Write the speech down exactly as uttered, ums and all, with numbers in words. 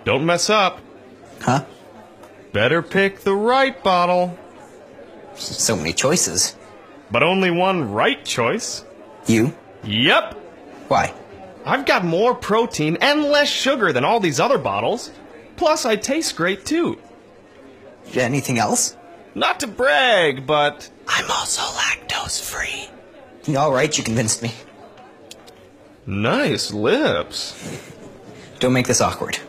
Don't mess up. Huh? Better pick the right bottle. So many choices. But only one right choice. You? Yep. Why? I've got more protein and less sugar than all these other bottles. Plus, I taste great too. Anything else? Not to brag, but I'm also lactose free. All right, you convinced me. nice lips. Don't make this awkward.